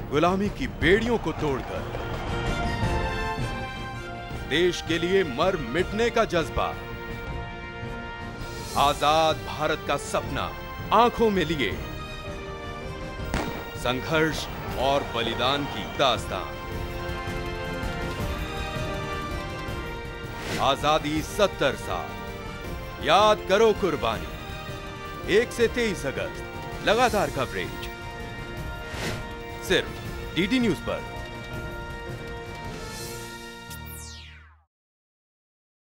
गुलामी की बेड़ियों को तोड़कर देश के लिए मर मिटने का जज्बा, आजाद भारत का सपना आंखों में लिए, संघर्ष और बलिदान की दास्तान। आजादी 70 साल, याद करो कुर्बानी। 1 से 23 अगस्त लगातार कवरेज सिर्फ डीडी न्यूज पर।